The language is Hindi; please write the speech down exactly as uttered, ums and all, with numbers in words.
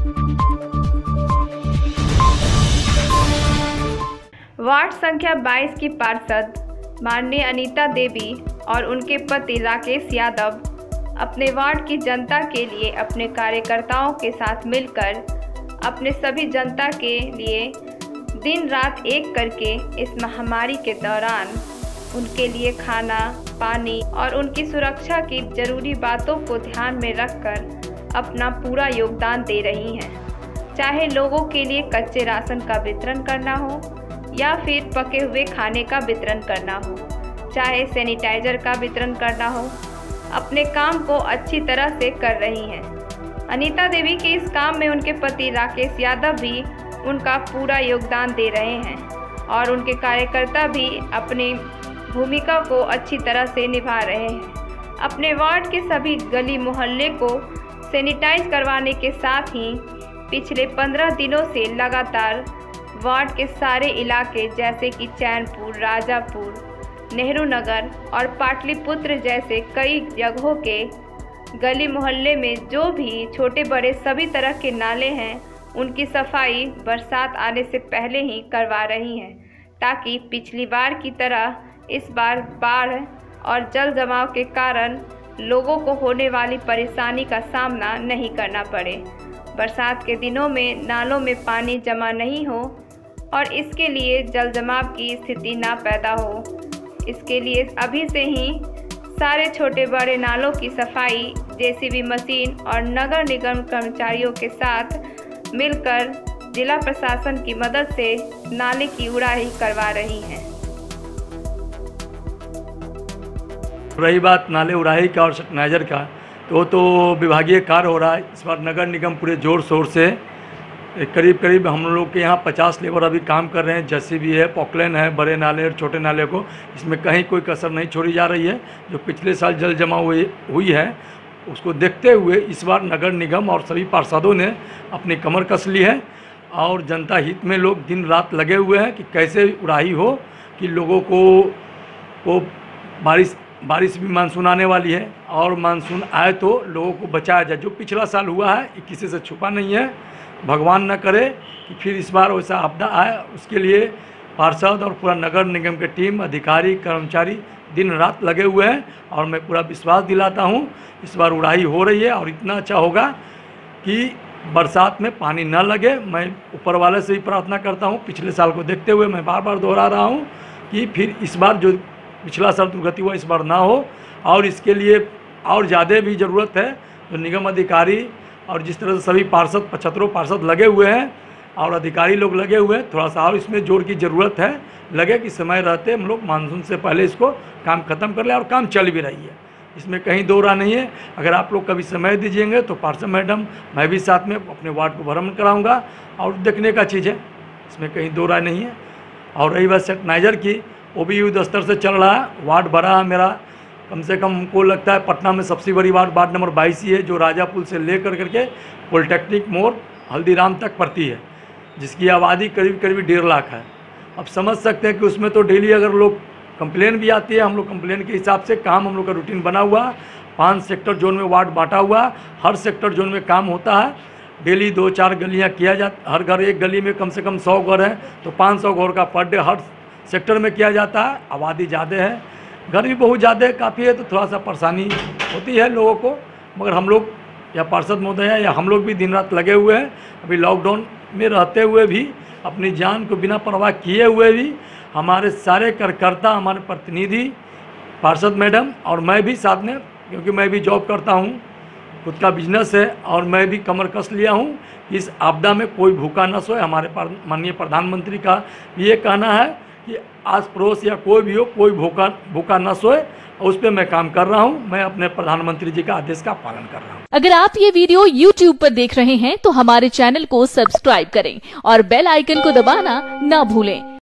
वार्ड संख्या बाईस की पार्षद माननीय अनीता देवी और उनके पति राकेश यादव अपने वार्ड की जनता के लिए अपने कार्यकर्ताओं के साथ मिलकर अपने सभी जनता के लिए दिन रात एक करके इस महामारी के दौरान उनके लिए खाना, पानी और उनकी सुरक्षा की जरूरी बातों को ध्यान में रखकर अपना पूरा योगदान दे रही हैं। चाहे लोगों के लिए कच्चे राशन का वितरण करना हो या फिर पके हुए खाने का वितरण करना हो, चाहे सैनिटाइजर का वितरण करना हो, अपने काम को अच्छी तरह से कर रही हैं। अनीता देवी के इस काम में उनके पति राकेश यादव भी उनका पूरा योगदान दे रहे हैं और उनके कार्यकर्ता भी अपनी भूमिका को अच्छी तरह से निभा रहे हैं। अपने वार्ड के सभी गली मोहल्ले को सैनिटाइज करवाने के साथ ही पिछले पंद्रह दिनों से लगातार वार्ड के सारे इलाके जैसे कि चैनपुर, राजापुर, नेहरू नगर और पाटलिपुत्र जैसे कई जगहों के गली मोहल्ले में जो भी छोटे बड़े सभी तरह के नाले हैं उनकी सफाई बरसात आने से पहले ही करवा रही हैं, ताकि पिछली बार की तरह इस बार बाढ़ और जल जमाव के कारण लोगों को होने वाली परेशानी का सामना नहीं करना पड़े। बरसात के दिनों में नालों में पानी जमा नहीं हो और इसके लिए जल जमाव की स्थिति ना पैदा हो, इसके लिए अभी से ही सारे छोटे बड़े नालों की सफाई जेसीबी मशीन और नगर निगम कर्मचारियों के साथ मिलकर जिला प्रशासन की मदद से नाले की उड़ाही करवा रही हैं। रही बात नाले उड़ाही का और सैनिटाइजर का, तो तो विभागीय कार्य हो रहा है। इस बार नगर निगम पूरे जोर शोर से करीब करीब हम लोग के यहाँ पचास लेबर अभी काम कर रहे हैं। जेसीबी है, पॉकलेन है, बड़े नाले और छोटे नाले को इसमें कहीं कोई कसर नहीं छोड़ी जा रही है। जो पिछले साल जल जमाव हुई हुई है उसको देखते हुए इस बार नगर निगम और सभी पार्षदों ने अपनी कमर कस ली है और जनता हित में लोग दिन रात लगे हुए हैं कि कैसे उड़ाही हो कि लोगों को वो बारिश बारिश भी मानसून आने वाली है और मानसून आए तो लोगों को बचाया जाए। जो पिछला साल हुआ है ये किसी से छुपा नहीं है, भगवान न करे कि फिर इस बार वैसा आपदा आए। उसके लिए पार्षद और पूरा नगर निगम के टीम, अधिकारी, कर्मचारी दिन रात लगे हुए हैं और मैं पूरा विश्वास दिलाता हूं इस बार उड़ाही हो रही है और इतना अच्छा होगा कि बरसात में पानी न लगे। मैं ऊपर वाले से ही प्रार्थना करता हूं, पिछले साल को देखते हुए मैं बार बार दोहरा रहा हूं कि फिर इस बार जो पिछला साल दुर्गति हुआ इस बार ना हो और इसके लिए और ज़्यादा भी ज़रूरत है। तो निगम अधिकारी और जिस तरह से सभी पार्षद पचहत्तरों पार्षद लगे हुए हैं और अधिकारी लोग लगे हुए हैं, थोड़ा सा और इसमें जोर की ज़रूरत है। लगे कि समय रहते हम लोग मानसून से पहले इसको काम ख़त्म कर लें और काम चल भी रही है, इसमें कहीं दो राह नहीं है। अगर आप लोग कभी समय दीजिएंगे तो पार्षद मैडम, मैं भी साथ में अपने वार्ड को भ्रमण कराऊंगा और देखने का चीज़ है, इसमें कहीं दो राह नहीं है। और रही बात सैनिटाइजर की, वो भी युद्ध स्तर से चल रहा है। वार्ड बड़ा है मेरा, कम से कम हमको लगता है पटना में सबसे बड़ी वार्ड वार्ड नंबर बाईस ही है, जो राजा पुल से ले कर करके पॉलिटेक्निक मोड़ हल्दीराम तक पड़ती है, जिसकी आबादी करीब करीब डेढ़ लाख है। अब समझ सकते हैं कि उसमें तो डेली अगर लोग कंप्लेन भी आती है, हम लोग कंप्लेन के हिसाब से काम हम लोग का रूटीन बना हुआ। पांच सेक्टर जोन में वार्ड बांटा हुआ, हर सेक्टर जोन में काम होता है। डेली दो चार गलियां किया जाता, हर घर एक गली में कम से कम सौ घर है तो पाँच सौ घर का पर डे हर सेक्टर में किया जाता है। आबादी ज़्यादा है, घर भी बहुत ज़्यादा काफ़ी है, तो थोड़ा सा परेशानी होती है लोगों को, मगर हम लोग या पार्षद महोदय या हम लोग भी दिन रात लगे हुए हैं। अभी लॉकडाउन में रहते हुए भी अपनी जान को बिना परवाह किए हुए भी हमारे सारे कार्यकर्ता, हमारे प्रतिनिधि, पार्षद मैडम और मैं भी साथ में, क्योंकि मैं भी जॉब करता हूँ, खुद का बिजनेस है और मैं भी कमर कस लिया हूँ इस आपदा में कोई भूखा न सोए। हमारे माननीय प्रधानमंत्री का ये कहना है कि आस पड़ोस या कोई भी हो, कोई भूखा भूखा न सोए, और उस पर मैं काम कर रहा हूं। मैं अपने प्रधानमंत्री जी का आदेश का पालन कर रहा हूं। अगर आप ये वीडियो यूट्यूब पर देख रहे हैं तो हमारे चैनल को सब्सक्राइब करें और बेल आइकन को दबाना ना भूलें।